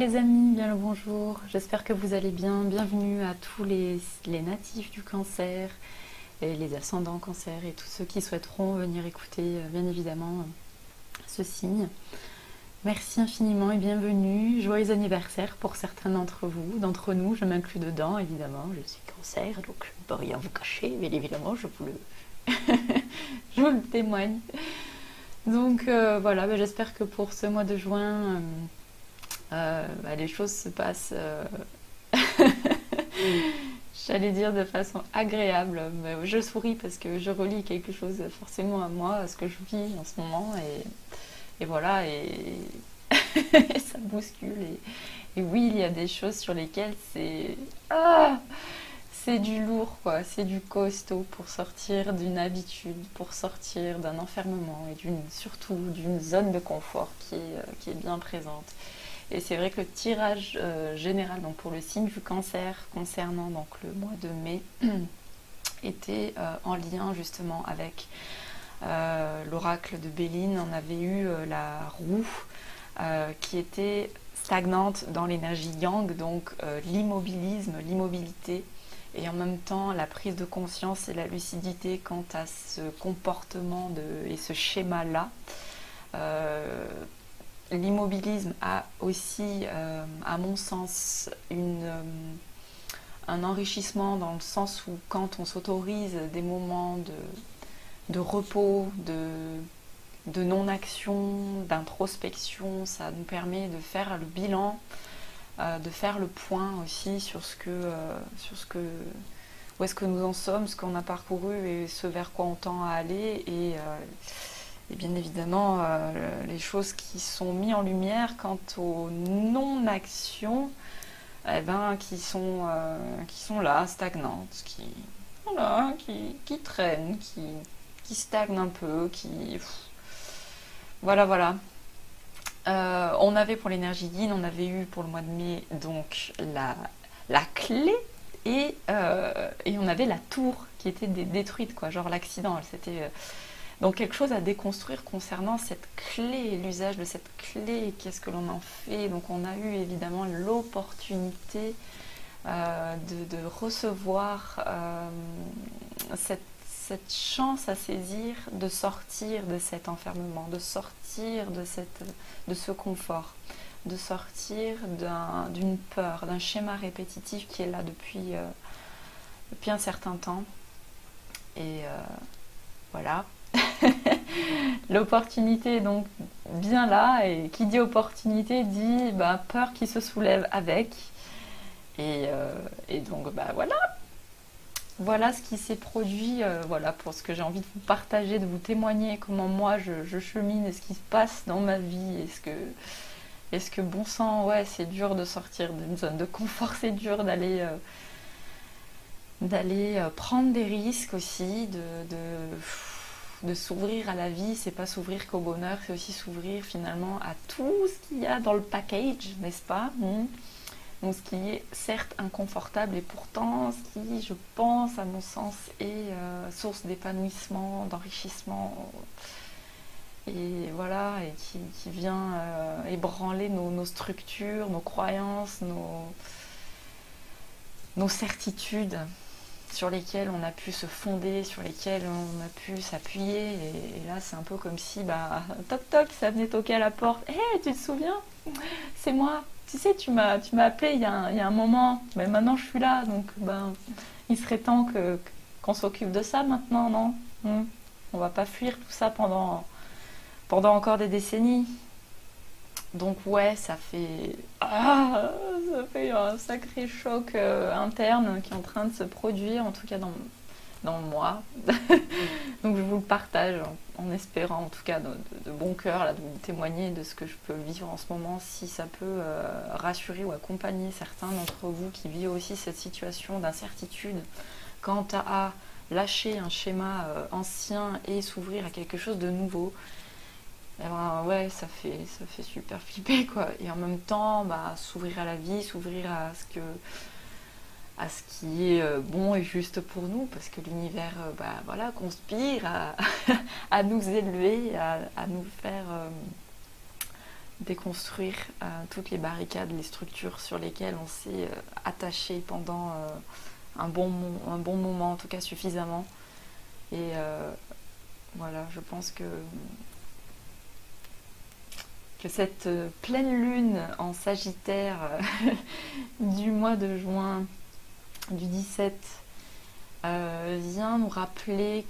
les amis, bien le bonjour, j'espère que vous allez bien. Bienvenue à tous les natifs du cancer et les ascendants cancer et tous ceux qui souhaiteront venir écouter bien évidemment ce signe. Merci infiniment et bienvenue. Joyeux anniversaire pour certains d'entre vous, d'entre nous, je m'inclus dedans évidemment. Je suis cancer donc je ne peux rien vous cacher, mais évidemment je vous le témoigne. Donc voilà, j'espère que pour ce mois de juin, les choses se passent, j'allais dire de façon agréable. Mais je souris parce que je relis quelque chose forcément à moi, à ce que je vis en ce moment. Et voilà, et ça bouscule. Et oui, il y a des choses sur lesquelles c'est du lourd, quoi. C'est du costaud pour sortir d'une habitude, pour sortir d'un enfermement et surtout d'une zone de confort qui est bien présente. Et c'est vrai que le tirage général donc pour le signe du cancer concernant donc le mois de mai était en lien justement avec l'oracle de Béline. On avait eu la roue qui était stagnante dans l'énergie yang, donc l'immobilisme, l'immobilité, et en même temps la prise de conscience et la lucidité quant à ce comportement et ce schéma-là. L'immobilisme a aussi, à mon sens, un enrichissement dans le sens où quand on s'autorise des moments de repos, de non-action, d'introspection, ça nous permet de faire le bilan, de faire le point aussi où est-ce que nous en sommes, ce qu'on a parcouru et ce vers quoi on tend à aller. Et bien évidemment, les choses qui sont mises en lumière quant aux non-actions, qui sont là, stagnantes, qui traînent, qui stagnent un peu, Voilà. On avait pour l'énergie yin, on avait eu pour le mois de mai donc la clé et on avait la tour qui était détruite, quoi, genre l'accident, c'était... Donc quelque chose à déconstruire concernant cette clé, l'usage de cette clé, qu'est-ce que l'on en fait. Donc on a eu évidemment l'opportunité de recevoir cette chance à saisir, de sortir de cet enfermement, de sortir de ce confort, de sortir d'une peur, d'un schéma répétitif qui est là depuis un certain temps. Et voilà. L'opportunité est donc bien là, et qui dit opportunité dit peur qui se soulève avec, et donc voilà ce qui s'est produit, voilà pour ce que j'ai envie de vous partager, de vous témoigner comment moi je chemine et ce qui se passe dans ma vie. Est-ce que bon sang, ouais, c'est dur de sortir d'une zone de confort, c'est dur d'aller prendre des risques aussi, de s'ouvrir à la vie. C'est pas s'ouvrir qu'au bonheur, c'est aussi s'ouvrir finalement à tout ce qu'il y a dans le package, n'est-ce pas? Donc ce qui est certes inconfortable et pourtant ce qui, je pense, à mon sens, est source d'épanouissement, d'enrichissement, et voilà, et qui vient ébranler nos structures, nos croyances, nos certitudes sur lesquels on a pu se fonder, sur lesquels on a pu s'appuyer. Et là, c'est un peu comme si, toc toc, ça venait toquer à la porte. Hé, tu te souviens? C'est moi. Tu sais, tu m'as appelé il y a un moment, mais maintenant je suis là. Donc, il serait temps qu'on s'occupe de ça maintenant, non? On va pas fuir tout ça pendant encore des décennies. Donc ouais, ça fait un sacré choc interne qui est en train de se produire, en tout cas dans moi. Donc je vous le partage en espérant en tout cas de bon cœur là, de vous témoigner de ce que je peux vivre en ce moment, si ça peut rassurer ou accompagner certains d'entre vous qui vivent aussi cette situation d'incertitude quant à lâcher un schéma ancien et s'ouvrir à quelque chose de nouveau. Ouais, ça fait super flipper, quoi. Et en même temps, s'ouvrir à la vie, s'ouvrir à ce qui est bon et juste pour nous, parce que l'univers conspire à nous élever, à nous faire déconstruire toutes les barricades, les structures sur lesquelles on s'est attaché pendant un bon moment, en tout cas suffisamment. Et voilà, je pense que cette pleine lune en Sagittaire du mois de juin, du 17, vient nous rappeler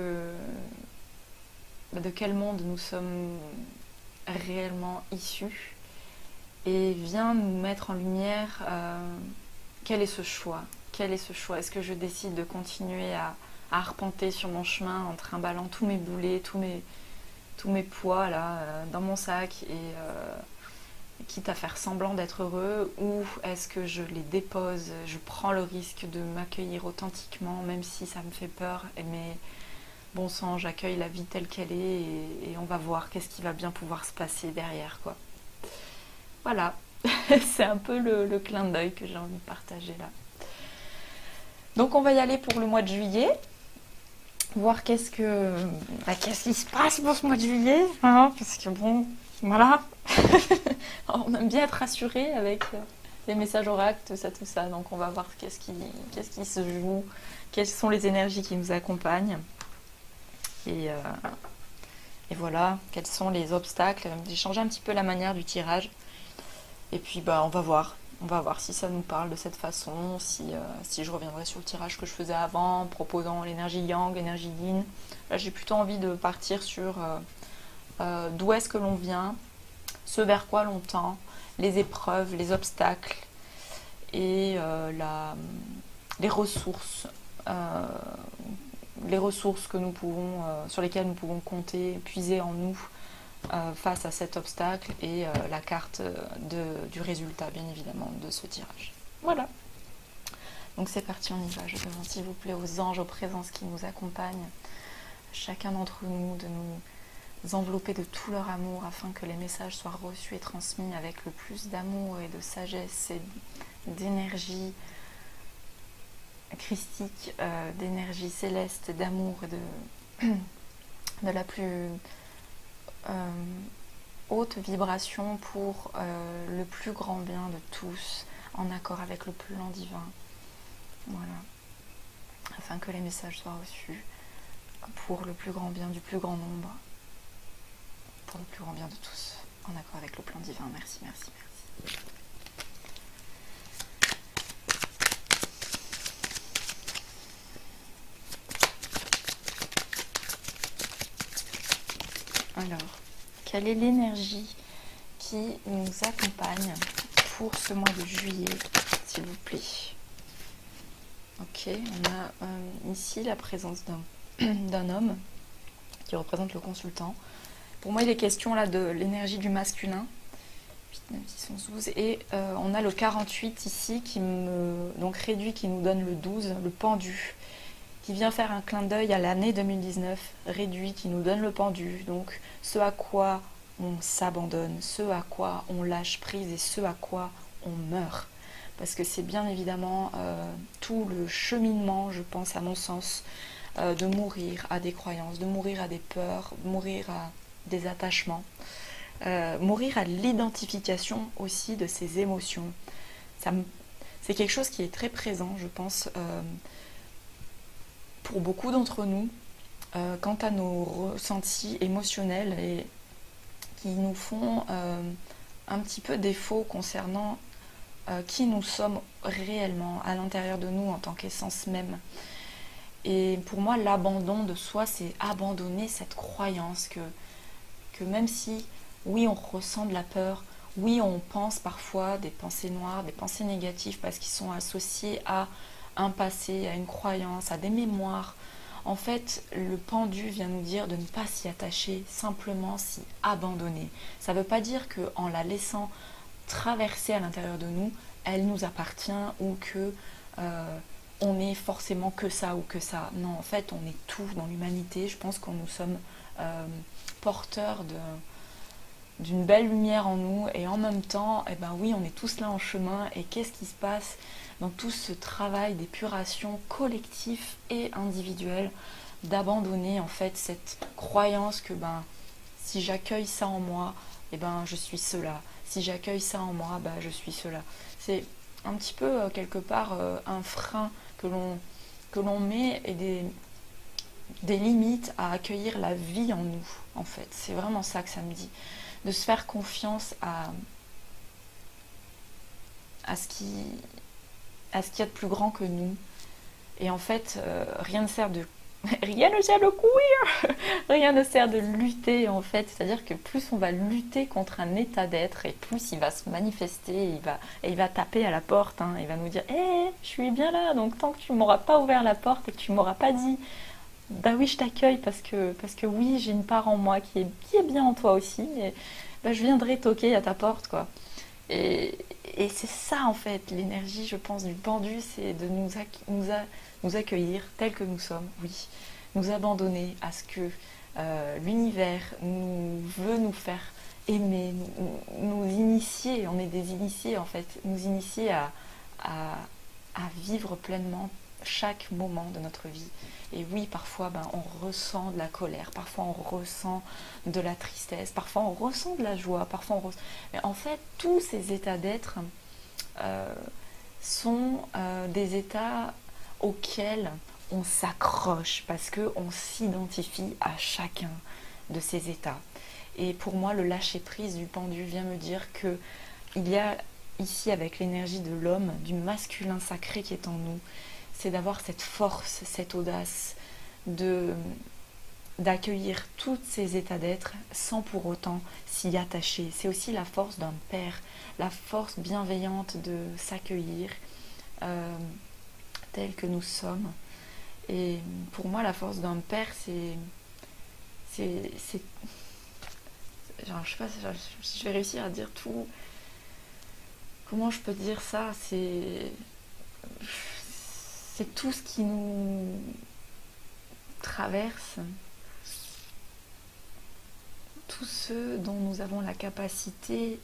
de quel monde nous sommes réellement issus et vient nous mettre en lumière quel est ce choix. Quel est ce choix? Est-ce que je décide de continuer à arpenter sur mon chemin en trimballant tous mes boulets, tous mes poids là, dans mon sac et quitte à faire semblant d'être heureux, ou est-ce que je les dépose, je prends le risque de m'accueillir authentiquement même si ça me fait peur, mais bon sang, j'accueille la vie telle qu'elle est et on va voir qu'est-ce qui va bien pouvoir se passer derrière, quoi. Voilà, c'est un peu le clin d'œil que j'ai envie de partager là. Donc on va y aller pour le mois de juillet, voir qu'est-ce qui se passe pour ce mois de juillet, hein, parce que bon, voilà, on aime bien être rassuré avec les messages oracles, tout ça, donc on va voir qu'est-ce qui se joue, quelles sont les énergies qui nous accompagnent, et voilà, quels sont les obstacles. J'ai changé un petit peu la manière du tirage, et puis on va voir si ça nous parle de cette façon, si je reviendrai sur le tirage que je faisais avant, en proposant l'énergie yang, l'énergie yin. Là, j'ai plutôt envie de partir sur d'où est-ce que l'on vient, ce vers quoi l'on tend, les épreuves, les obstacles et les ressources que nous pouvons, sur lesquelles nous pouvons compter, puiser en nous face à cet obstacle, et la carte du résultat, bien évidemment, de ce tirage. Voilà. Donc c'est parti, on y va. Je demande s'il vous plaît aux anges, aux présences qui nous accompagnent, chacun d'entre nous, de nous envelopper de tout leur amour afin que les messages soient reçus et transmis avec le plus d'amour et de sagesse et d'énergie christique, d'énergie céleste, d'amour et de la plus haute vibration pour le plus grand bien de tous, en accord avec le plan divin. Voilà. Afin que les messages soient reçus pour le plus grand bien du plus grand nombre, pour le plus grand bien de tous, en accord avec le plan divin. Merci, merci, merci. Alors, quelle est l'énergie qui nous accompagne pour ce mois de juillet, s'il vous plaît? Ok, on a ici la présence d'un homme qui représente le consultant. Pour moi, il est question là de l'énergie du masculin. 8, 9, 10, 11, 12. Et on a le 48 ici donc réduit, qui nous donne le 12, le pendu, qui vient faire un clin d'œil à l'année 2019, réduit, qui nous donne le pendu, donc ce à quoi on s'abandonne, ce à quoi on lâche prise et ce à quoi on meurt. Parce que c'est bien évidemment tout le cheminement, je pense à mon sens, de mourir à des croyances, de mourir à des peurs, mourir à des attachements, mourir à l'identification aussi de ses émotions. C'est quelque chose qui est très présent, je pense, pour beaucoup d'entre nous, quant à nos ressentis émotionnels et qui nous font un petit peu défaut concernant qui nous sommes réellement à l'intérieur de nous en tant qu'essence même. Et pour moi, l'abandon de soi, c'est abandonner cette croyance que même si, oui, on ressent de la peur, oui, on pense parfois des pensées noires, des pensées négatives parce qu'ils sont associés à un passé, à une croyance, à des mémoires. En fait, le pendu vient nous dire de ne pas s'y attacher, simplement s'y abandonner. Ça ne veut pas dire qu'en la laissant traverser à l'intérieur de nous, elle nous appartient ou que on est forcément que ça ou que ça. Non, en fait, on est tout dans l'humanité. Je pense que nous sommes porteurs d'une belle lumière en nous, et en même temps, eh ben oui, on est tous là en chemin. Et qu'est-ce qui se passe dans tout ce travail d'épuration collectif et individuel, d'abandonner en fait cette croyance que si j'accueille ça en moi, eh ben je suis cela. Si j'accueille ça en moi, bah, je suis cela. C'est un petit peu quelque part un frein que l'on met et des limites à accueillir la vie en nous, en fait. C'est vraiment ça que ça me dit. De se faire confiance à ce qui, à ce qu'il y a de plus grand que nous. Et en fait, rien ne sert de courir, rien ne sert de lutter en fait. C'est-à-dire que plus on va lutter contre un état d'être et plus il va se manifester, il va taper à la porte, hein, il va nous dire hé, je suis bien là, donc tant que tu m'auras pas ouvert la porte et que tu m'auras pas dit bah oui, je t'accueille parce que oui, j'ai une part en moi qui est bien en toi aussi, et bah, je viendrai toquer à ta porte, quoi. Et, et c'est ça en fait, l'énergie, je pense, du pendu, c'est de nous accueillir tels que nous sommes, oui. Nous abandonner à ce que l'univers nous veut nous faire aimer, nous initier, on est des initiés en fait, nous initier à, à vivre pleinement chaque moment de notre vie. Et oui, parfois ben, on ressent de la colère, parfois on ressent de la tristesse, parfois on ressent de la joie, parfois on ressent... Mais en fait, tous ces états d'être euh, sont des états auxquels on s'accroche parce qu'on s'identifie à chacun de ces états. Et pour moi, le lâcher-prise du pendu vient me dire que il y a ici, avec l'énergie de l'homme, du masculin sacré qui est en nous, c'est d'avoir cette force, cette audace d'accueillir tous ces états d'être sans pour autant s'y attacher. C'est aussi la force d'un père, la force bienveillante de s'accueillir tel que nous sommes. Et pour moi, la force d'un père, genre, je sais pas si je vais réussir à dire tout. Comment je peux dire ça? C'est tout ce qui nous traverse, tout ce dont nous avons la capacité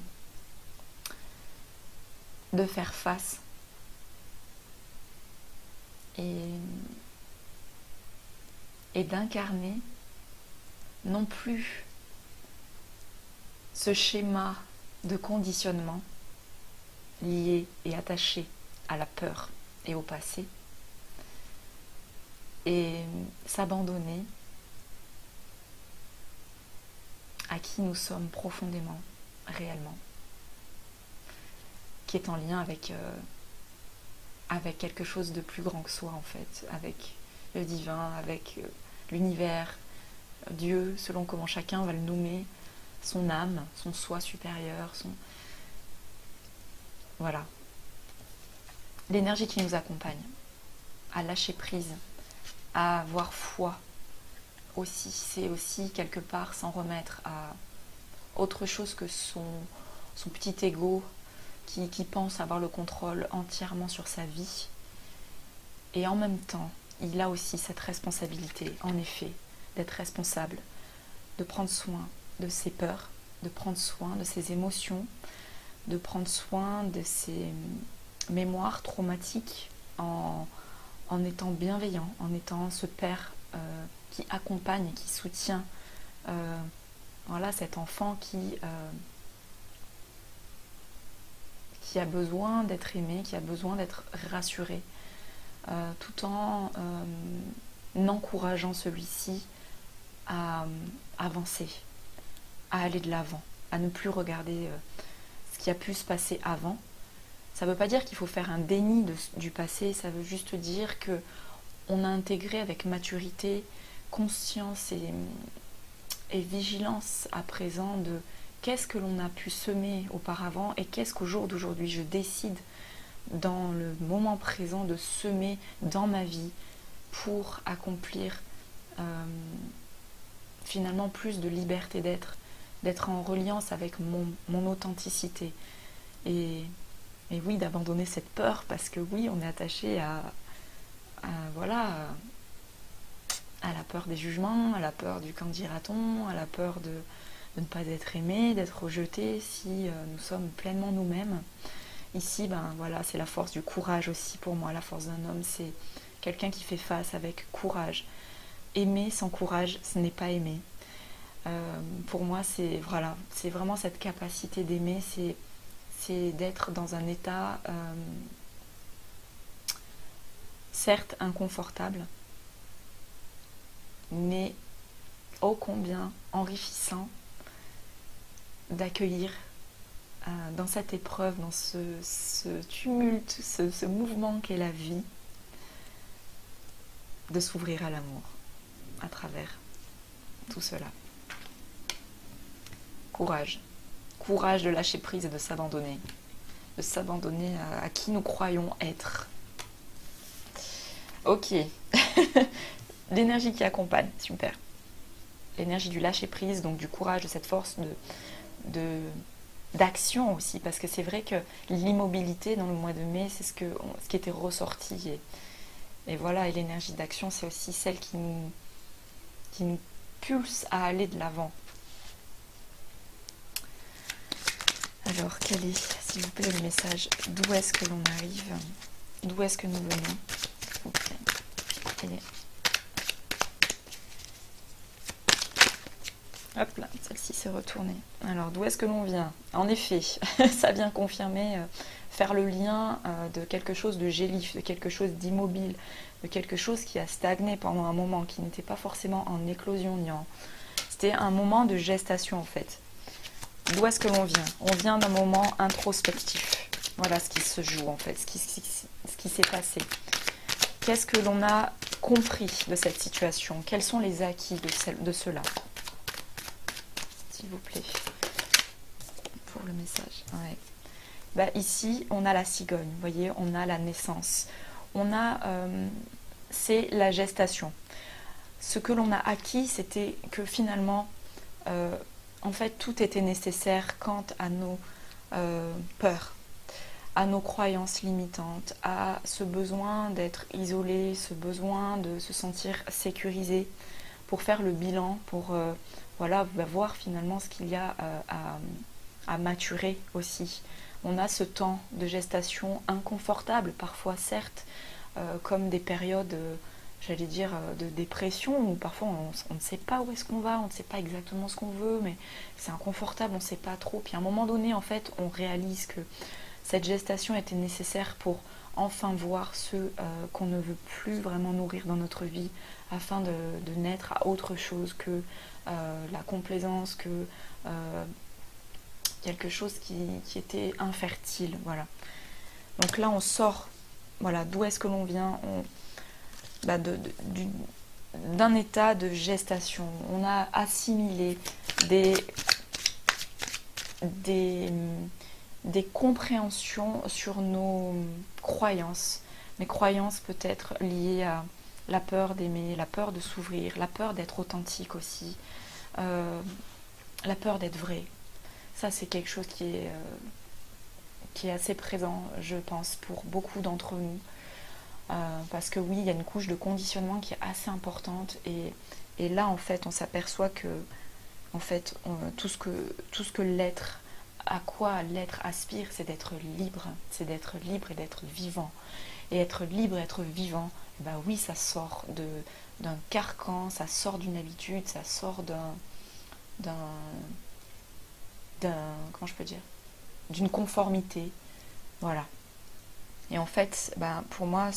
de faire face. Et d'incarner non plus ce schéma de conditionnement lié et attaché à la peur et au passé, et s'abandonner à qui nous sommes profondément, réellement, qui est en lien avec quelque chose de plus grand que soi en fait, avec le divin, avec l'univers, Dieu, selon comment chacun va le nommer, son âme, son soi supérieur, voilà. L'énergie qui nous accompagne, à lâcher prise, à avoir foi aussi, c'est aussi quelque part s'en remettre à autre chose que son petit ego qui pense avoir le contrôle entièrement sur sa vie. Et en même temps, il a aussi cette responsabilité, en effet, d'être responsable, de prendre soin de ses peurs, de prendre soin de ses émotions, de prendre soin de ses mémoires traumatiques en étant bienveillant, en étant ce père qui accompagne, qui soutient voilà, cet enfant qui a besoin d'être aimé, qui a besoin d'être rassuré, tout en encourageant celui-ci à avancer, à aller de l'avant, à ne plus regarder ce qui a pu se passer avant. Ça ne veut pas dire qu'il faut faire un déni du passé, ça veut juste dire que on a intégré avec maturité, conscience et vigilance à présent de qu'est-ce que l'on a pu semer auparavant et qu'est-ce qu'au jour d'aujourd'hui je décide dans le moment présent de semer dans ma vie pour accomplir finalement plus de liberté d'être en reliance avec mon authenticité et oui, d'abandonner cette peur parce que oui, on est attaché voilà, à la peur des jugements, à la peur du qu'en dira-t-on, à la peur de ne pas être aimé, d'être rejeté si nous sommes pleinement nous-mêmes. Ici, ben voilà, c'est la force du courage aussi pour moi. La force d'un homme, c'est quelqu'un qui fait face avec courage. Aimer sans courage, ce n'est pas aimer. Pour moi, c'est voilà, c'est vraiment cette capacité d'aimer, c'est d'être dans un état certes inconfortable, mais ô combien enrichissant d'accueillir dans cette épreuve, dans ce tumulte, ce mouvement qu'est la vie, de s'ouvrir à l'amour à travers tout cela. Courage. Courage de lâcher prise et de s'abandonner. De s'abandonner à qui nous croyons être. Ok. L'énergie qui accompagne, super. L'énergie du lâcher prise, donc du courage, de cette force d'action aussi, parce que c'est vrai que l'immobilité dans le mois de mai, c'est ce qui était ressorti. Et voilà, et l'énergie d'action, c'est aussi celle qui nous pulse à aller de l'avant. Alors, quel est, s'il vous plaît, le message? D'où est-ce que l'on arrive? D'où est-ce que nous venons? S'il vous plaît. Hop là, celle-ci s'est retournée. Alors, d'où est-ce que l'on vient? En effet, ça vient confirmer, faire le lien de quelque chose de gélif, de quelque chose d'immobile, de quelque chose qui a stagné pendant un moment, qui n'était pas forcément en éclosion ni en... C'était un moment de gestation en fait. D'où est-ce que l'on vient? On vient d'un moment introspectif. Voilà ce qui se joue en fait, ce qui s'est passé. Qu'est-ce que l'on a compris de cette situation? Quels sont les acquis de cela? S'il vous plaît, pour le message. Ouais. Bah, ici, on a la cigogne, vous voyez, on a la naissance. On a, c'est la gestation. Ce que l'on a acquis, c'était que finalement, en fait, tout était nécessaire quant à nos peurs, à nos croyances limitantes, à ce besoin d'être isolé, ce besoin de se sentir sécurisé, pour faire le bilan, pour voilà, voir finalement ce qu'il y a à maturer aussi. On a ce temps de gestation inconfortable, parfois certes, comme des périodes, j'allais dire, de dépression, où parfois on ne sait pas où est-ce qu'on va, on ne sait pas exactement ce qu'on veut, mais c'est inconfortable, on ne sait pas trop. Puis à un moment donné, en fait, on réalise que cette gestation était nécessaire pour enfin voir ceux qu'on ne veut plus vraiment nourrir dans notre vie, afin de naître à autre chose que la complaisance, que quelque chose qui était infertile. Voilà. Donc là, on sort, voilà, d'où est-ce que l'on vient? D'un état de gestation. On a assimilé des compréhensions sur nos croyances. Mes croyances peut-être liées à la peur d'aimer, la peur de s'ouvrir, la peur d'être authentique aussi, la peur d'être vrai. Ça, c'est quelque chose qui est assez présent, je pense, pour beaucoup d'entre nous. Parce que oui, il y a une couche de conditionnement qui est assez importante. Et là, en fait, on s'aperçoit que en fait, tout ce que l'être, à quoi l'être aspire, c'est d'être libre. C'est d'être libre et d'être vivant. Et être libre et être vivant, bah oui, ça sort d'un carcan, ça sort d'une habitude, ça sort comment je peux dire, d'une conformité. Voilà. Et en fait, bah, pour moi,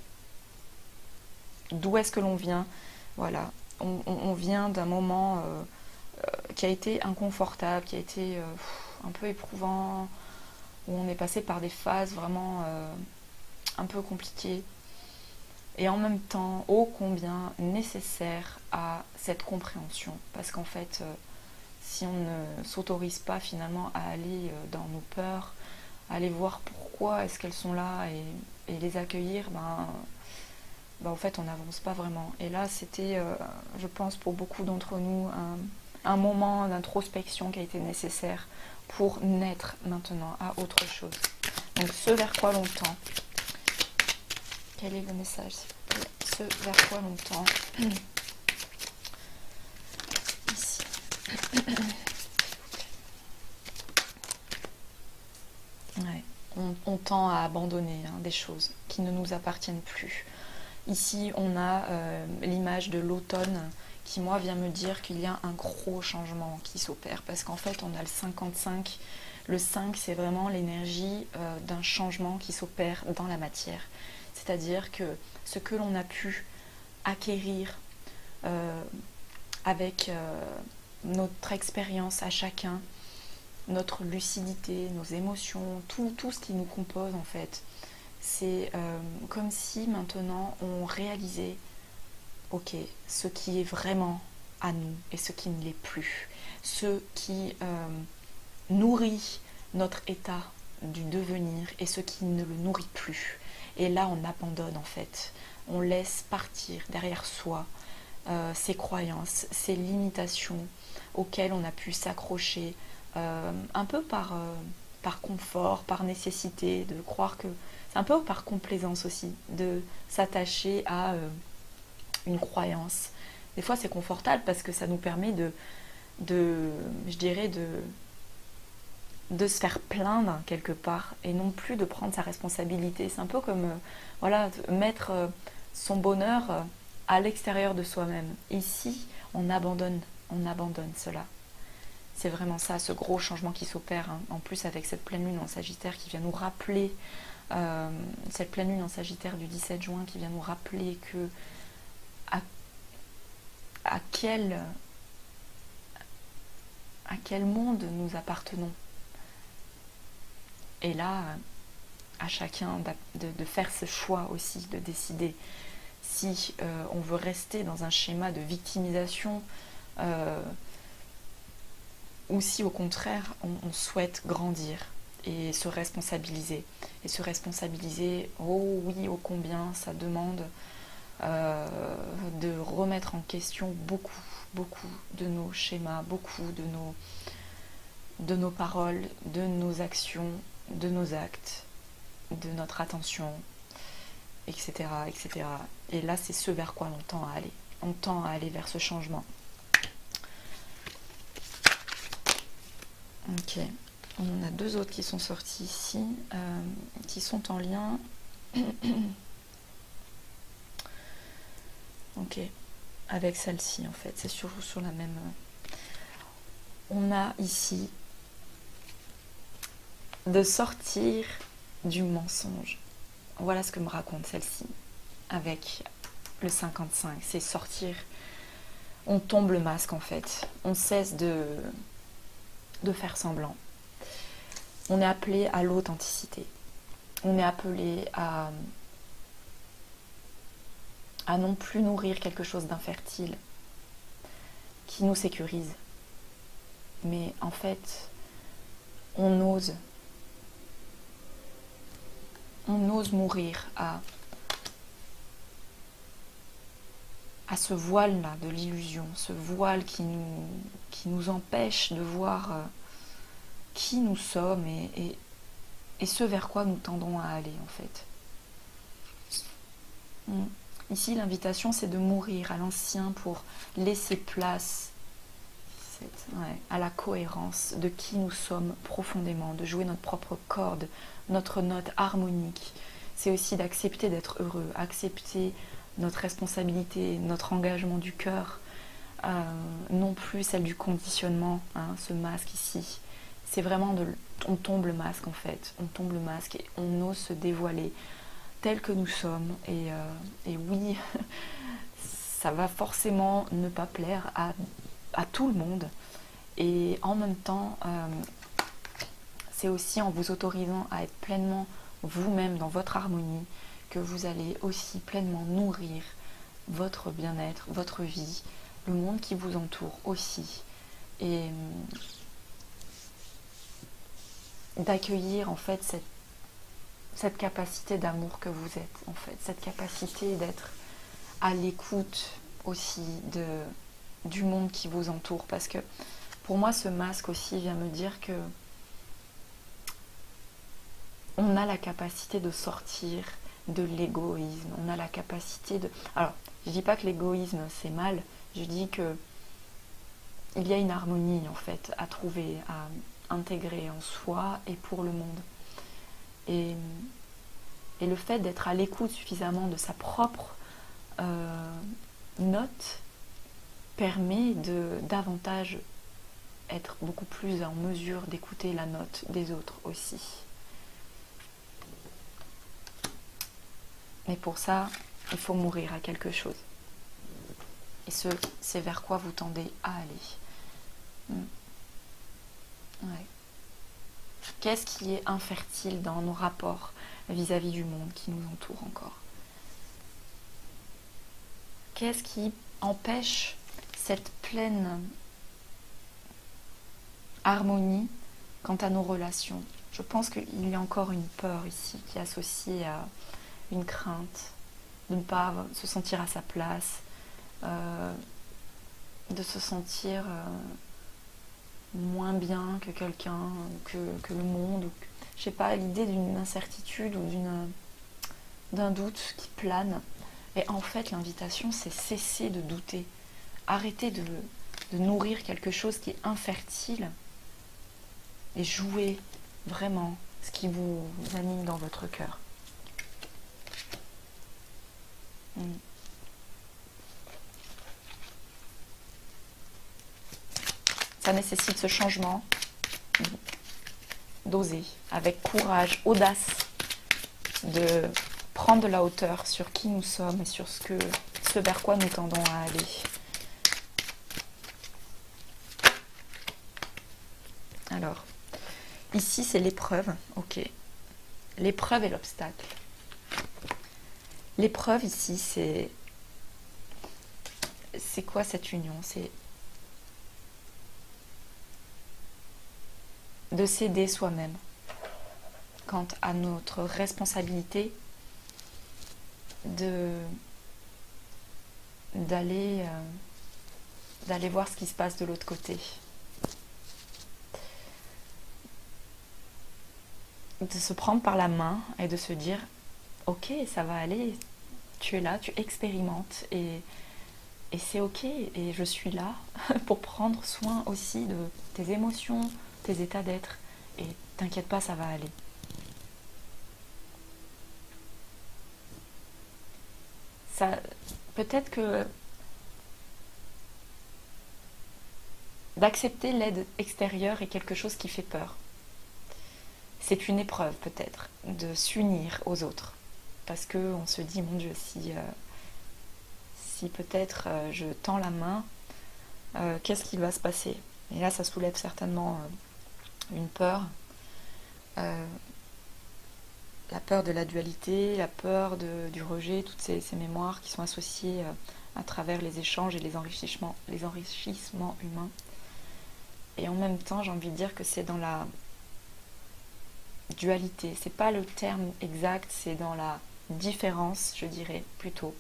d'où est-ce que l'on vient? Voilà. On vient d'un moment qui a été inconfortable, qui a été un peu éprouvant, où on est passé par des phases vraiment un peu compliquées. Et en même temps, ô combien nécessaire à cette compréhension. Parce qu'en fait, si on ne s'autorise pas finalement à aller dans nos peurs, à aller voir pourquoi est-ce qu'elles sont là et les accueillir, en fait on n'avance pas vraiment. Et là c'était, je pense pour beaucoup d'entre nous, un moment d'introspection qui a été nécessaire pour naître maintenant à autre chose. Donc ce vers quoi l'on tend. Quel est le message, s'il vous plaît? Ce vers quoi l'on tend. Ici. Ouais. On tend à abandonner des choses qui ne nous appartiennent plus. Ici, on a l'image de l'automne qui moi vient me dire qu'il y a un gros changement qui s'opère, parce qu'en fait on a le 55. Le 5, c'est vraiment l'énergie d'un changement qui s'opère dans la matière. C'est-à-dire que ce que l'on a pu acquérir avec notre expérience à chacun, notre lucidité, nos émotions, tout ce qui nous compose en fait, c'est comme si maintenant on réalisait, ok, ce qui est vraiment à nous et ce qui ne l'est plus, ce qui nourrit notre état du devenir et ce qui ne le nourrit plus. Et là, on abandonne en fait. On laisse partir derrière soi ces croyances, ces limitations auxquelles on a pu s'accrocher un peu par confort, par nécessité, de croire que... C'est un peu par complaisance aussi, de s'attacher à une croyance. Des fois, c'est confortable parce que ça nous permet je dirais, de se faire plaindre quelque part et non plus de prendre sa responsabilité. C'est un peu comme voilà, mettre son bonheur à l'extérieur de soi-même. Ici, on abandonne cela. C'est vraiment ça, ce gros changement qui s'opère, hein. En plus avec cette pleine lune en Sagittaire qui vient nous rappeler, cette pleine lune en Sagittaire du 17 juin qui vient nous rappeler que à quel monde nous appartenons. Et là, à chacun de faire ce choix aussi, de décider si on veut rester dans un schéma de victimisation ou si au contraire on souhaite grandir et se responsabiliser. Et se responsabiliser, oh oui, ô combien ça demande de remettre en question beaucoup de nos schémas, beaucoup de nos paroles, de nos actions, de nos actes, de notre attention, etc. etc. Et là, c'est ce vers quoi on tend à aller. On tend à aller vers ce changement. Ok. On en a deux autres qui sont sortis ici, qui sont en lien. Ok. Avec celle-ci, en fait. C'est sur la même... On a ici de sortir du mensonge. Voilà ce que me raconte celle-ci avec le 55. C'est sortir, on tombe le masque en fait. On cesse de faire semblant. On est appelé à l'authenticité. On est appelé à non plus nourrir quelque chose d'infertile qui nous sécurise. Mais en fait, on ose mourir à ce voile-là de l'illusion, ce voile qui nous empêche de voir qui nous sommes et ce vers quoi nous tendons à aller en fait. Ici, l'invitation, c'est de mourir à l'ancien pour laisser place à la cohérence de qui nous sommes profondément, de jouer notre propre corde, notre note harmonique. C'est aussi d'accepter d'être heureux, accepter notre responsabilité, notre engagement du cœur, non plus celle du conditionnement, hein, ce masque ici. C'est vraiment on tombe le masque en fait, on tombe le masque et on ose se dévoiler tel que nous sommes. Et oui, ça va forcément ne pas plaire à tout le monde. Et en même temps, c'est aussi en vous autorisant à être pleinement vous-même dans votre harmonie que vous allez aussi pleinement nourrir votre bien-être, votre vie, le monde qui vous entoure aussi. Et d'accueillir en fait cette capacité d'amour que vous êtes, en fait, cette capacité d'être à l'écoute aussi du monde qui vous entoure. Parce que pour moi, ce masque aussi vient me dire que on a la capacité de sortir de l'égoïsme. On a la capacité de... Alors, je dis pas que l'égoïsme c'est mal, je dis que il y a une harmonie en fait à trouver, à intégrer en soi et pour le monde. Et le fait d'être à l'écoute suffisamment de sa propre note permet de davantage être beaucoup plus en mesure d'écouter la note des autres aussi. Mais pour ça, il faut mourir à quelque chose. Et c'est vers quoi vous tendez à aller. Ouais. Qu'est-ce qui est infertile dans nos rapports vis-à-vis du monde qui nous entoure encore? Qu'est-ce qui empêche cette pleine harmonie quant à nos relations? Je pense qu'il y a encore une peur ici qui est associée à une crainte de ne pas se sentir à sa place, de se sentir moins bien que quelqu'un, que le monde, ou je sais pas, l'idée d'une incertitude ou d'un doute qui plane. Et en fait, l'invitation, c'est cesser de douter, arrêter de nourrir quelque chose qui est infertile et jouer vraiment ce qui vous anime dans votre cœur. Ça nécessite ce changement, d'oser, avec courage, audace, de prendre de la hauteur sur qui nous sommes et sur ce vers quoi nous tendons à aller. Alors, ici c'est l'épreuve, ok. L'épreuve et l'obstacle. L'épreuve ici, c'est quoi cette union? C'est de céder soi-même quant à notre responsabilité d'aller voir ce qui se passe de l'autre côté. De se prendre par la main et de se dire ok, ça va aller, tu es là, tu expérimentes et c'est ok, et je suis là pour prendre soin aussi de tes émotions, tes états d'être, et t'inquiète pas, ça va aller. Ça, peut-être que d'accepter l'aide extérieure est quelque chose qui fait peur. C'est une épreuve peut-être de s'unir aux autres, parce qu'on se dit mon Dieu, si peut-être je tends la main, qu'est-ce qui va se passer? Et là ça soulève certainement une peur, la peur de la dualité, la peur du rejet, toutes ces mémoires qui sont associées à travers les échanges et les enrichissements humains. Et en même temps, j'ai envie de dire que c'est dans la dualité, c'est pas le terme exact, c'est dans la différence, je dirais plutôt,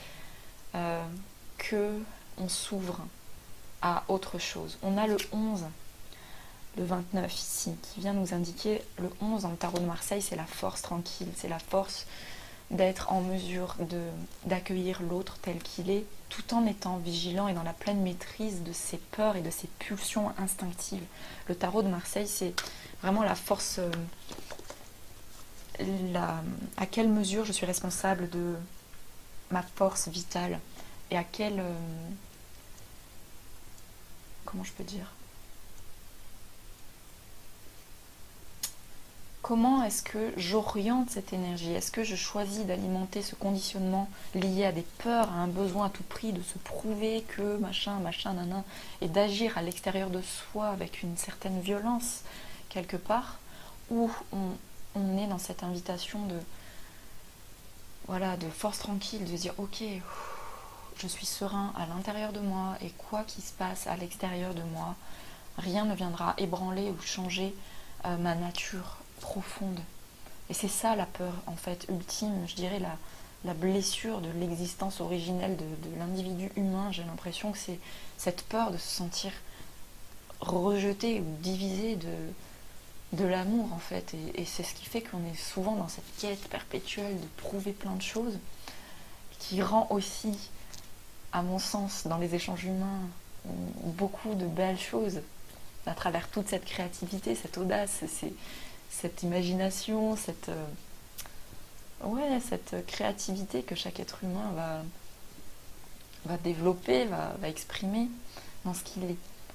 que on s'ouvre à autre chose. On a le 11, le 29 ici, qui vient nous indiquer, le 11 dans le tarot de Marseille, c'est la force tranquille, c'est la force d'être en mesure d'accueillir l'autre tel qu'il est, tout en étant vigilant et dans la pleine maîtrise de ses peurs et de ses pulsions instinctives. Le tarot de Marseille, c'est vraiment la force, à quelle mesure je suis responsable de ma force vitale et à quelle... comment je peux dire? Comment est-ce que j'oriente cette énergie? Est-ce que je choisis d'alimenter ce conditionnement lié à des peurs, à un besoin à tout prix de se prouver que machin, nanan, et d'agir à l'extérieur de soi avec une certaine violence quelque part, ou on est dans cette invitation de force tranquille, de se dire ok, je suis serein à l'intérieur de moi et quoi qu'il se passe à l'extérieur de moi, rien ne viendra ébranler ou changer ma nature profonde. Et c'est ça la peur en fait ultime, je dirais la blessure de l'existence originelle de l'individu humain. J'ai l'impression que c'est cette peur de se sentir rejeté ou divisé de l'amour en fait, et c'est ce qui fait qu'on est souvent dans cette quête perpétuelle de prouver plein de choses, qui rend aussi, à mon sens, dans les échanges humains, beaucoup de belles choses à travers toute cette créativité, cette audace, cette imagination, cette créativité que chaque être humain va développer, va exprimer dans ce qu'il est.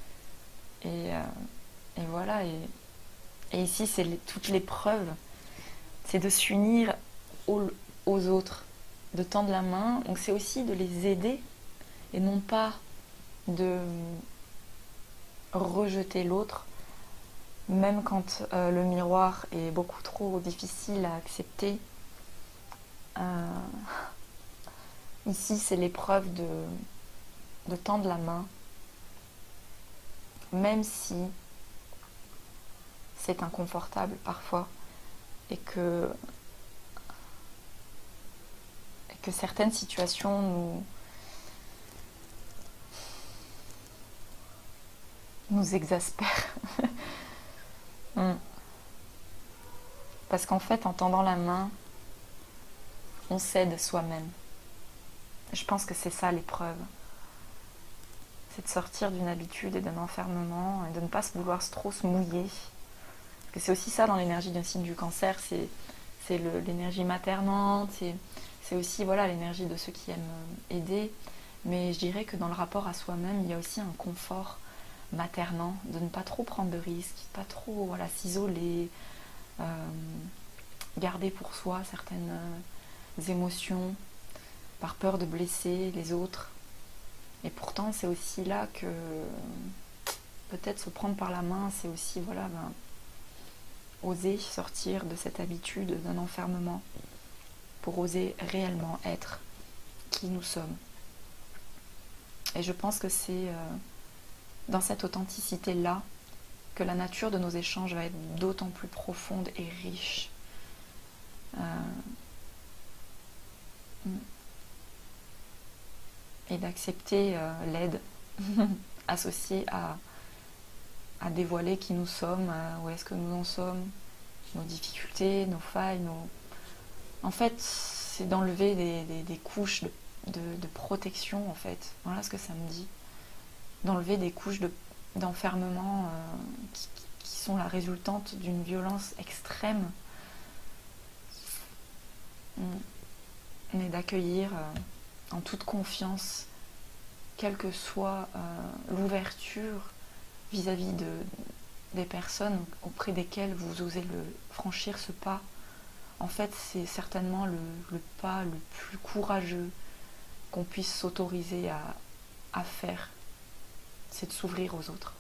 Et voilà, et ici c'est toute l'épreuve, c'est de s'unir aux autres, de tendre la main, donc c'est aussi de les aider et non pas de rejeter l'autre, même quand le miroir est beaucoup trop difficile à accepter. Ici c'est l'épreuve de tendre la main, même si c'est inconfortable parfois et que certaines situations nous exaspèrent. Parce qu'en fait, en tendant la main, on s'aide soi-même. Je pense que c'est ça l'épreuve. C'est de sortir d'une habitude et d'un enfermement et de ne pas vouloir trop se mouiller. Parce que c'est aussi ça dans l'énergie d'un signe du cancer, c'est l'énergie maternante, c'est aussi voilà, l'énergie de ceux qui aiment aider. Mais je dirais que dans le rapport à soi-même, il y a aussi un confort maternant, de ne pas trop prendre de risques, pas trop voilà, s'isoler, garder pour soi certaines émotions, par peur de blesser les autres. Et pourtant, c'est aussi là que peut-être se prendre par la main, c'est aussi voilà, oser sortir de cette habitude d'un enfermement pour oser réellement être qui nous sommes. Et je pense que c'est dans cette authenticité-là que la nature de nos échanges va être d'autant plus profonde et riche. Et d'accepter l'aide associée à dévoiler qui nous sommes, où est-ce que nous en sommes, nos difficultés, nos failles, En fait, c'est d'enlever des couches de protection, en fait. Voilà ce que ça me dit. D'enlever des couches d'enfermement qui sont la résultante d'une violence extrême. Mais d'accueillir en toute confiance, quelle que soit l'ouverture vis-à-vis des personnes auprès desquelles vous osez franchir ce pas. En fait, c'est certainement le pas le plus courageux qu'on puisse s'autoriser à faire. C'est de s'ouvrir aux autres.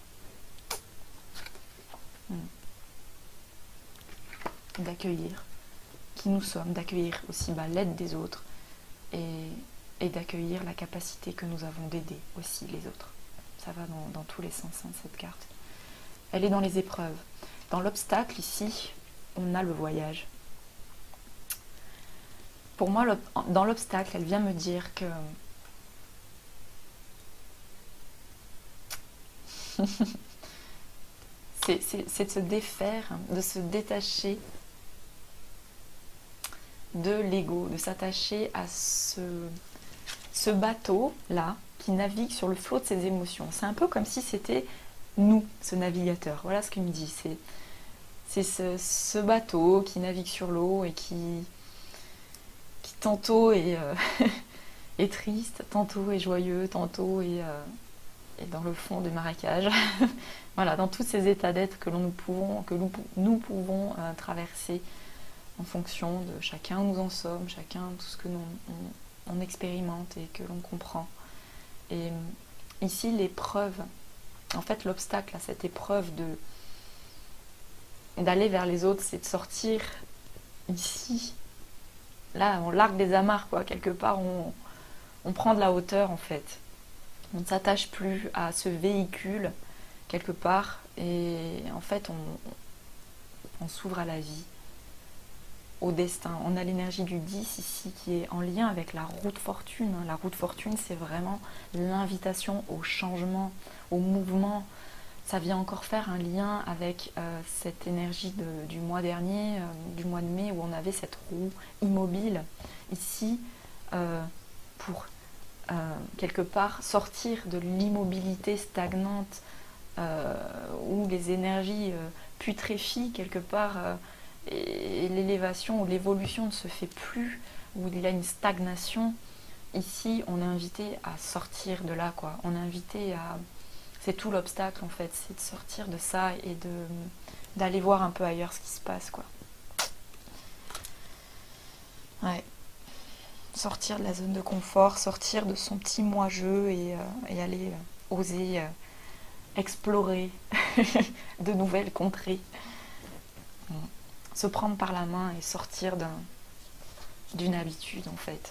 D'accueillir qui nous sommes, d'accueillir aussi l'aide des autres et d'accueillir la capacité que nous avons d'aider aussi les autres. Ça va dans tous les sens, cette carte. Elle est dans les épreuves. Dans l'obstacle, ici, on a le voyage. Pour moi, dans l'obstacle, elle vient me dire que c'est de se défaire, de se détacher de l'ego, de s'attacher à ce bateau-là qui navigue sur le flot de ses émotions. C'est un peu comme si c'était nous, ce navigateur. Voilà ce qu'il me dit. C'est ce bateau qui navigue sur l'eau et qui tantôt est, est triste, tantôt est joyeux, tantôt est dans le fond du marécage. Voilà, dans tous ces états d'être que nous pouvons traverser en fonction de chacun où nous en sommes, chacun tout ce que on expérimente et que l'on comprend. Et ici, l'épreuve, en fait l'obstacle à cette épreuve d'aller vers les autres, c'est de sortir ici. Là, on largue des amarres, quoi. Quelque part, on prend de la hauteur, en fait. On ne s'attache plus à ce véhicule, quelque part. Et en fait, on s'ouvre à la vie, au destin. On a l'énergie du 10 ici, qui est en lien avec la roue de fortune. La roue de fortune, c'est vraiment l'invitation au changement, au mouvement. Ça vient encore faire un lien avec cette énergie du mois dernier, du mois de mai, où on avait cette roue immobile. Ici, pour quelque part sortir de l'immobilité stagnante, où les énergies putréfient quelque part, et l'élévation ou l'évolution ne se fait plus, où il y a une stagnation. ici, on est invité à sortir de là, quoi. On est invité à... C'est tout l'obstacle, en fait, c'est de sortir de ça et d'aller voir un peu ailleurs ce qui se passe, quoi. Ouais. Sortir de la zone de confort, sortir de son petit moi-je et aller oser explorer de nouvelles contrées. Se prendre par la main et sortir d'une habitude, en fait.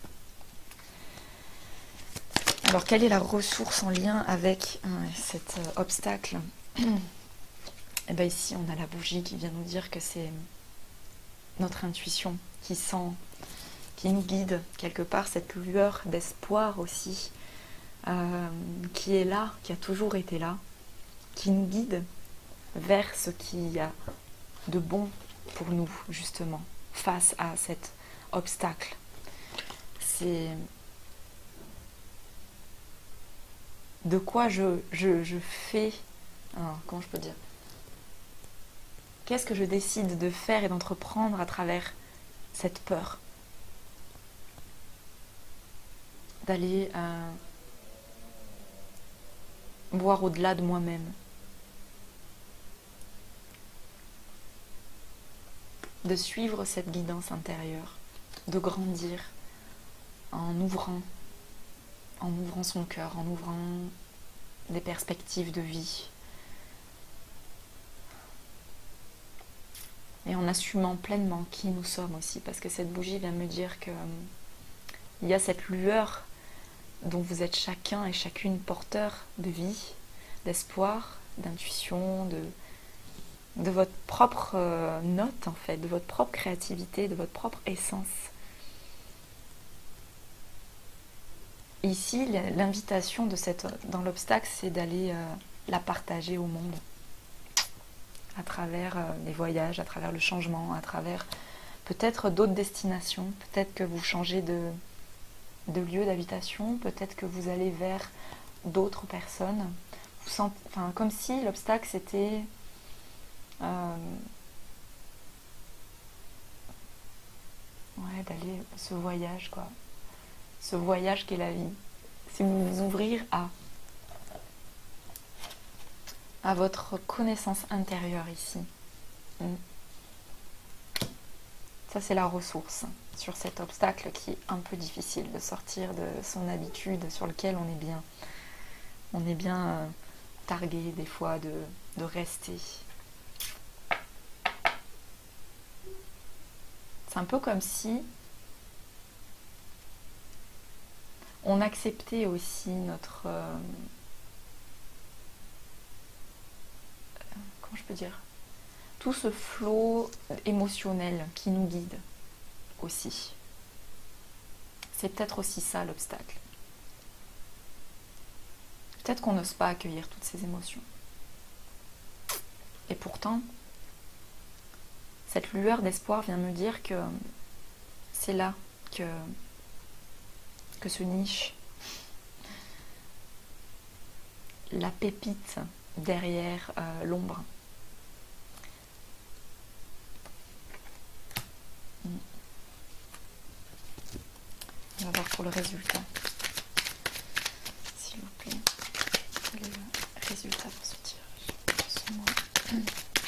Alors, quelle est la ressource en lien avec cet obstacle? Et bien ici, on a la bougie qui vient nous dire que c'est notre intuition qui sent, qui nous guide quelque part, cette lueur d'espoir aussi, qui est là, qui a toujours été là, qui nous guide vers ce qu'il y a de bon pour nous, justement, face à cet obstacle. C'est de quoi je fais, comment je peux dire, qu'est-ce que je décide de faire et d'entreprendre à travers cette peur d'aller voir au-delà de moi-même, de suivre cette guidance intérieure, de grandir en ouvrant son cœur, en ouvrant des perspectives de vie et en assumant pleinement qui nous sommes aussi, parce que cette bougie vient me dire que il y a cette lueur dont vous êtes chacun et chacune porteur de vie, d'espoir, d'intuition, de votre propre note, en fait, de votre propre créativité, de votre propre essence. Ici, l'invitation dans l'obstacle, c'est d'aller la partager au monde, à travers les voyages, à travers le changement, à travers peut-être d'autres destinations, peut-être que vous changez de lieu d'habitation, peut-être que vous allez vers d'autres personnes. Vous sentez, comme si l'obstacle c'était d'aller ce voyage, quoi. Ce voyage qu'est la vie. Si vous vous ouvrir à votre connaissance intérieure ici. Ça, c'est la ressource sur cet obstacle qui est un peu difficile de sortir de son habitude sur lequel on est bien. On est bien targué des fois de rester. C'est un peu comme si on acceptait aussi notre... comment je peux dire ? Tout ce flot émotionnel qui nous guide aussi. C'est peut-être aussi ça l'obstacle. Peut-être qu'on n'ose pas accueillir toutes ces émotions. Et pourtant, cette lueur d'espoir vient me dire que c'est là que se niche la pépite derrière l'ombre. On va voir pour le résultat. S'il vous plaît. Le résultat pour ce tirage.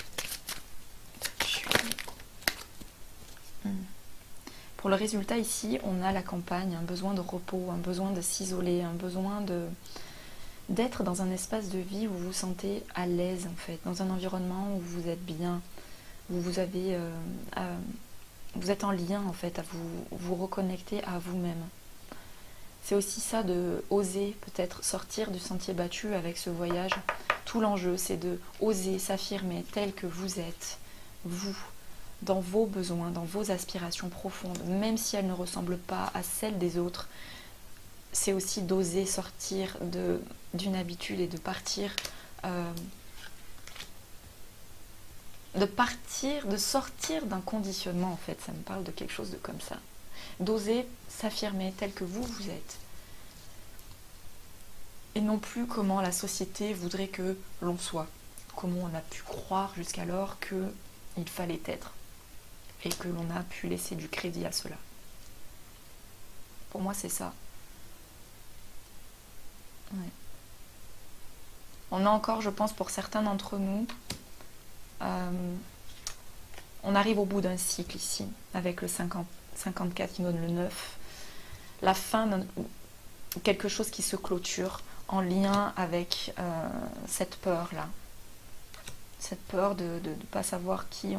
Pour le résultat ici, on a la campagne, un besoin de repos, un besoin de s'isoler, un besoin d'être dans un espace de vie où vous vous sentez à l'aise en fait, dans un environnement où vous êtes bien, où vous avez, vous êtes en lien en fait, à vous reconnecter à vous-même. C'est aussi ça de oser peut-être sortir du sentier battu avec ce voyage. Tout l'enjeu, c'est de oser s'affirmer tel que vous êtes, vous, dans vos besoins, dans vos aspirations profondes, même si elles ne ressemblent pas à celles des autres. C'est aussi d'oser sortir d'une habitude et de sortir d'un conditionnement en fait. Ça me parle de quelque chose de comme ça. D'oser s'affirmer tel que vous êtes. Et non plus comment la société voudrait que l'on soit. Comment on a pu croire jusqu'alors qu'il fallait être. Et que l'on a pu laisser du crédit à cela. Pour moi, c'est ça. Ouais. On a encore, je pense, pour certains d'entre nous, on arrive au bout d'un cycle ici, avec le 54 qui donne le 9. La fin d'un quelque chose qui se clôture en lien avec cette peur-là. Cette peur de ne pas savoir qui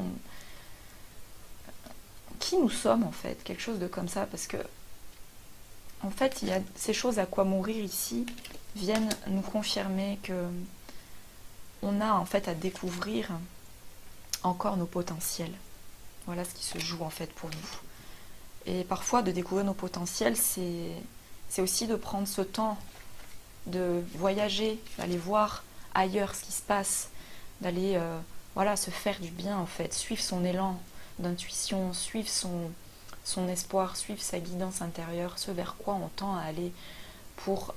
nous sommes, en fait. Quelque chose de comme ça, parce que en fait, il y a ces choses à quoi mourir ici viennent nous confirmer que on a en fait à découvrir encore nos potentiels. Voilà ce qui se joue en fait pour nous. Et parfois, de découvrir nos potentiels, c'est aussi de prendre ce temps de voyager, d'aller voir ailleurs ce qui se passe, d'aller voilà, se faire du bien en fait, suivre son élan d'intuition, suivre son espoir, suivre sa guidance intérieure, ce vers quoi on tend à aller pour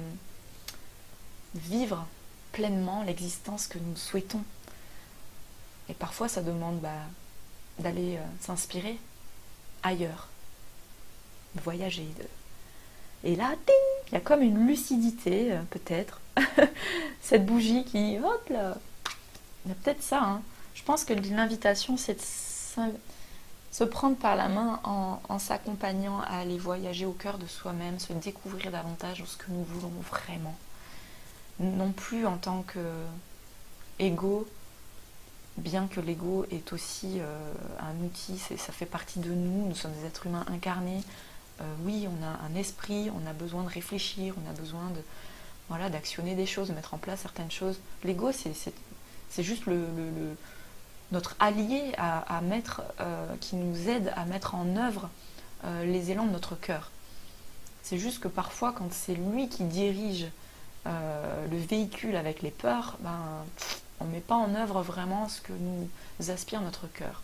vivre pleinement l'existence que nous souhaitons. Et parfois ça demande d'aller s'inspirer ailleurs, de voyager. Et là, ding, il y a comme une lucidité, peut-être. Cette bougie qui, hop là, il y a peut-être ça. Hein. Je pense que l'invitation, c'est de se prendre par la main en s'accompagnant à aller voyager au cœur de soi-même, se découvrir davantage dans ce que nous voulons vraiment. Non plus en tant que ego, bien que l'ego est aussi un outil, ça fait partie de nous sommes des êtres humains incarnés. Oui, on a un esprit, on a besoin de réfléchir, on a besoin de d'actionner des choses, de mettre en place certaines choses. L'ego, c'est juste notre allié à mettre, qui nous aide à mettre en œuvre les élans de notre cœur. C'est juste que parfois, quand c'est lui qui dirige le véhicule avec les peurs, on ne met pas en œuvre vraiment ce que nous aspire notre cœur.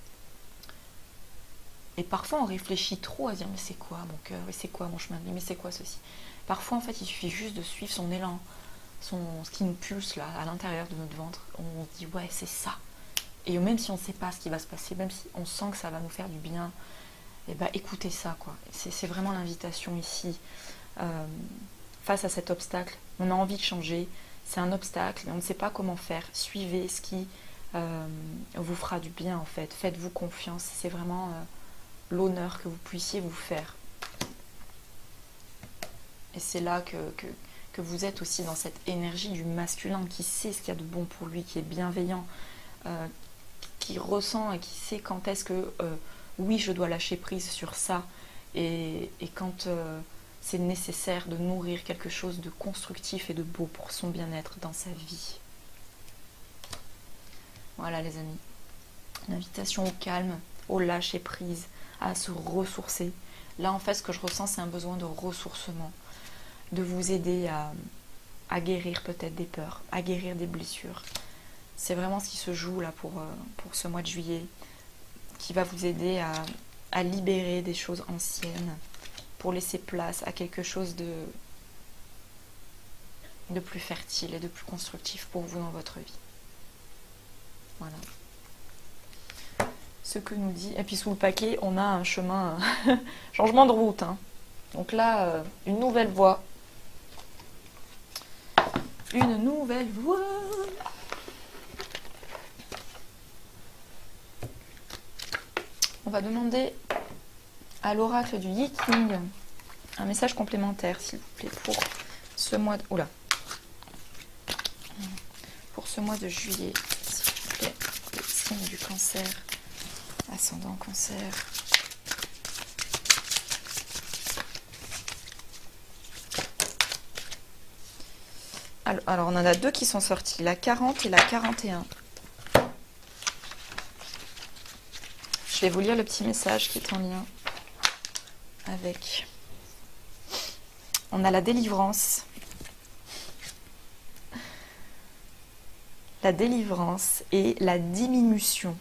Et parfois on réfléchit trop à se dire mais c'est quoi mon cœur, mais c'est quoi mon chemin de vie, mais c'est quoi ceci. Parfois en fait il suffit juste de suivre son élan, ce qui nous pulse là à l'intérieur de notre ventre. On se dit ouais c'est ça. Et même si on ne sait pas ce qui va se passer, même si on sent que ça va nous faire du bien, et écoutez ça quoi. C'est vraiment l'invitation ici. Face à cet obstacle, on a envie de changer, c'est un obstacle, mais on ne sait pas comment faire. Suivez ce qui vous fera du bien en fait. Faites-vous confiance. C'est vraiment l'honneur que vous puissiez vous faire. Et c'est là que vous êtes aussi dans cette énergie du masculin qui sait ce qu'il y a de bon pour lui, qui est bienveillant, qui ressent et qui sait quand est-ce que oui, je dois lâcher prise sur ça et quand c'est nécessaire de nourrir quelque chose de constructif et de beau pour son bien-être dans sa vie. Voilà les amis, une invitation au calme, au lâcher prise, à se ressourcer. Là en fait ce que je ressens c'est un besoin de ressourcement, de vous aider à guérir peut-être des peurs, à guérir des blessures. C'est vraiment ce qui se joue là pour ce mois de juillet, qui va vous aider à libérer des choses anciennes, pour laisser place à quelque chose de plus fertile et de plus constructif pour vous dans votre vie. Voilà. Ce que nous dit, et puis sous le paquet on a un chemin, changement de route. Hein. Donc là, une nouvelle voie. Une nouvelle voie. On va demander à l'oracle du Yi-King un message complémentaire, s'il vous plaît, pour ce mois de... Oula. Pour ce mois de juillet, s'il vous plaît, le signe du cancer, ascendant cancer. Alors, on en a deux qui sont sortis, la 40 et la 41. Je vais vous lire le petit message qui est en lien avec... On a la délivrance. La délivrance et la diminution.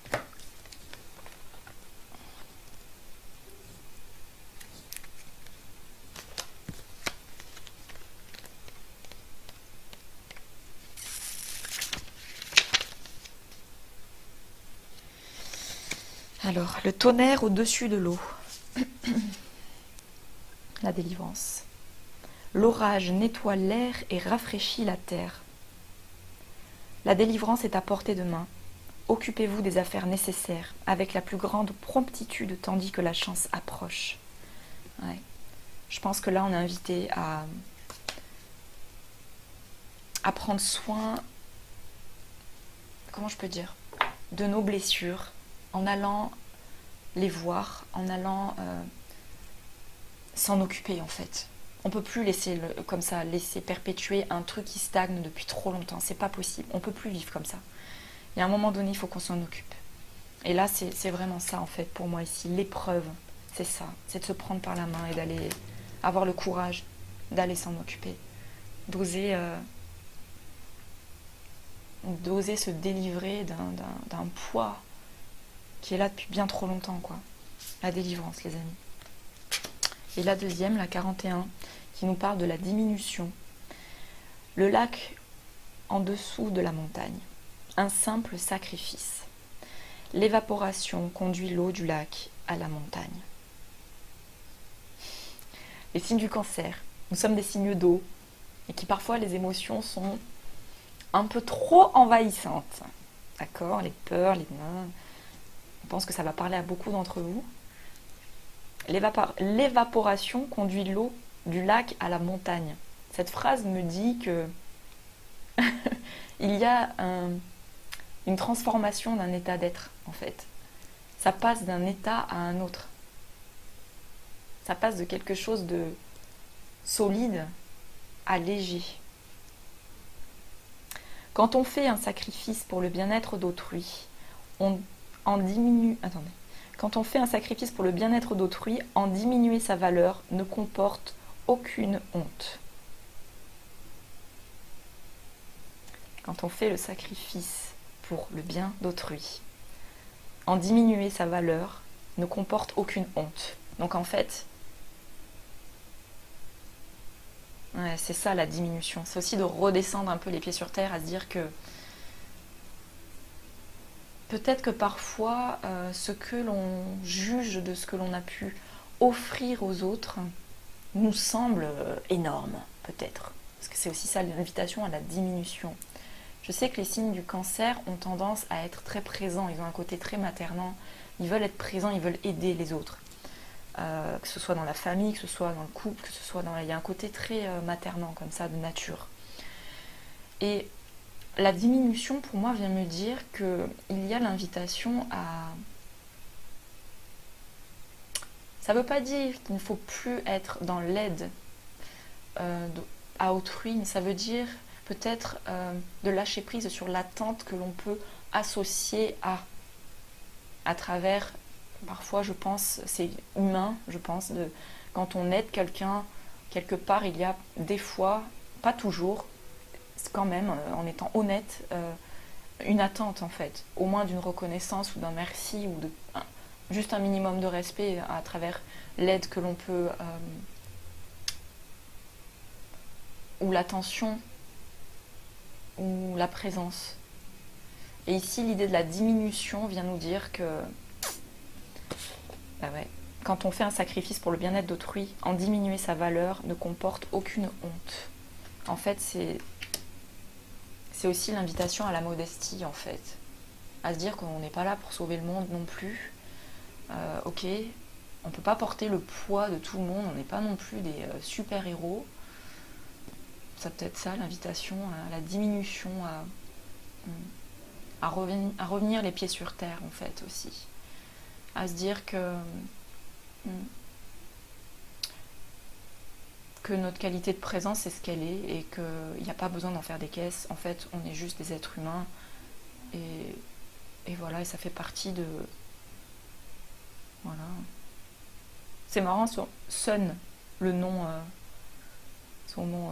Alors, le tonnerre au-dessus de l'eau. La délivrance. L'orage nettoie l'air et rafraîchit la terre. La délivrance est à portée de main. Occupez-vous des affaires nécessaires avec la plus grande promptitude tandis que la chance approche. Ouais. Je pense que là, on est invité à prendre soin, comment je peux dire, de nos blessures, en allant les voir, en allant s'en occuper en fait. On ne peut plus laisser comme ça, laisser perpétuer un truc qui stagne depuis trop longtemps. C'est pas possible. On ne peut plus vivre comme ça. Il y a un moment donné, il faut qu'on s'en occupe. Et là, c'est vraiment ça en fait pour moi ici. L'épreuve, c'est ça. C'est de se prendre par la main et d'aller avoir le courage d'aller s'en occuper. D'oser se délivrer d'un poids qui est là depuis bien trop longtemps, quoi. La délivrance, les amis. Et la deuxième, la 41, qui nous parle de la diminution. Le lac en dessous de la montagne. Un simple sacrifice. L'évaporation conduit l'eau du lac à la montagne. Les signes du cancer. Nous sommes des signes d'eau et qui parfois les émotions sont un peu trop envahissantes. D'accord? Les peurs, les... Je pense que ça va parler à beaucoup d'entre vous. L'évaporation conduit l'eau du lac à la montagne. Cette phrase me dit que il y a une transformation d'un état d'être, en fait. Ça passe d'un état à un autre. Ça passe de quelque chose de solide à léger. Quand on fait un sacrifice pour le bien-être d'autrui, on en diminue... Attendez. Quand on fait un sacrifice pour le bien-être d'autrui, en diminuer sa valeur ne comporte aucune honte. Quand on fait le sacrifice pour le bien d'autrui, en diminuer sa valeur ne comporte aucune honte. Donc en fait, ouais, c'est ça la diminution. C'est aussi de redescendre un peu les pieds sur terre, à se dire que peut-être que parfois, ce que l'on juge de ce que l'on a pu offrir aux autres nous semble énorme, peut-être. Parce que c'est aussi ça l'invitation à la diminution. Je sais que les signes du cancer ont tendance à être très présents, ils ont un côté très maternant, ils veulent être présents, ils veulent aider les autres. Que ce soit dans la famille, que ce soit dans le couple, que ce soit dans... Il y a un côté très maternant comme ça, de nature. Et la diminution, pour moi, vient me dire qu'il y a l'invitation à... Ça ne veut pas dire qu'il ne faut plus être dans l'aide à autrui, mais ça veut dire peut-être de lâcher prise sur l'attente que l'on peut associer à travers, parfois je pense, c'est humain, je pense, quand on aide quelqu'un, quelque part il y a des fois, pas toujours, quand même, en étant honnête, une attente en fait, au moins d'une reconnaissance ou d'un merci ou juste un minimum de respect à travers l'aide que l'on peut ou l'attention ou la présence. Et ici l'idée de la diminution vient nous dire que bah ouais, quand on fait un sacrifice pour le bien-être d'autrui, en diminuer sa valeur ne comporte aucune honte. En fait c'est aussi l'invitation à la modestie en fait, à se dire qu'on n'est pas là pour sauver le monde non plus. Ok, on ne peut pas porter le poids de tout le monde, on n'est pas non plus des super-héros. C'est peut-être ça l'invitation à la diminution, à revenir les pieds sur terre en fait aussi. À se dire que notre qualité de présence c'est ce qu'elle est et qu'il n'y a pas besoin d'en faire des caisses. En fait, on est juste des êtres humains et voilà, et ça fait partie de... Voilà. C'est marrant, Sun, le nom, son nom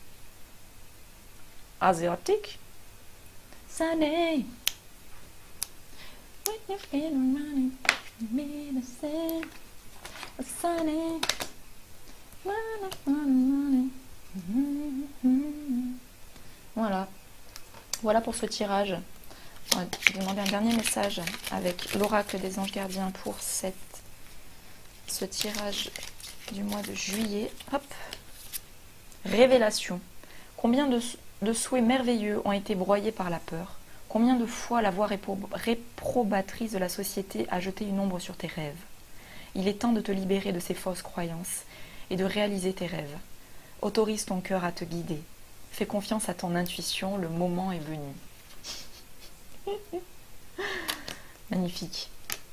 asiatique. Sunny, when you feel running, me the same. Sunny, voilà. Voilà pour ce tirage. On va demander un dernier message avec l'oracle des anges gardiens pour ce tirage du mois de juillet. Hop. Révélation. Combien de souhaits merveilleux ont été broyés par la peur? Combien de fois la voix réprobatrice de la société a jeté une ombre sur tes rêves? Il est temps de te libérer de ces fausses croyances et de réaliser tes rêves. Autorise ton cœur à te guider. Fais confiance à ton intuition, le moment est venu. Magnifique.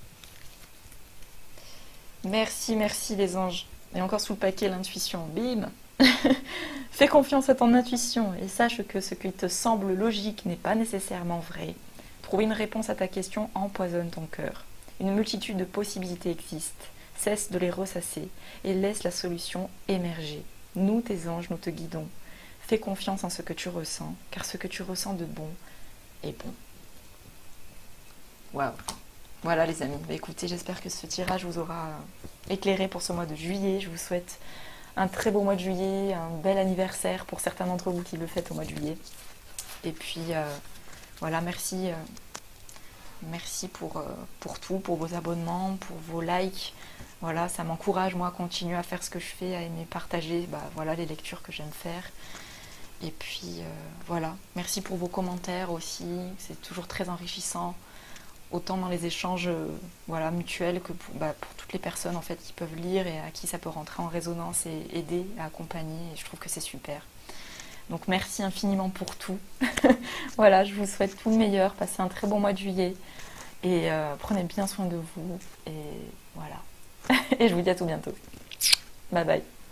Merci, merci les anges. Et encore sous le paquet l'intuition. Bim. Fais confiance à ton intuition et sache que ce qui te semble logique n'est pas nécessairement vrai. Trouver une réponse à ta question empoisonne ton cœur. Une multitude de possibilités existent. Cesse de les ressasser et laisse la solution émerger. Nous, tes anges, nous te guidons. Fais confiance en ce que tu ressens, car ce que tu ressens de bon est bon. Waouh! Voilà les amis, écoutez, j'espère que ce tirage vous aura éclairé pour ce mois de juillet. Je vous souhaite un très beau mois de juillet, un bel anniversaire pour certains d'entre vous qui le fêtent au mois de juillet. Et puis voilà, merci pour tout, pour vos abonnements, pour vos likes. Voilà, ça m'encourage moi à continuer à faire ce que je fais, à aimer partager voilà, les lectures que j'aime faire. Et puis voilà, merci pour vos commentaires aussi, c'est toujours très enrichissant. Autant dans les échanges voilà, mutuels que pour toutes les personnes en fait, qui peuvent lire et à qui ça peut rentrer en résonance et aider, à accompagner. Et je trouve que c'est super. Donc merci infiniment pour tout. Voilà, je vous souhaite tout le meilleur. Passez un très bon mois de juillet. Et prenez bien soin de vous. Et voilà. Et je vous dis à tout bientôt. Bye bye.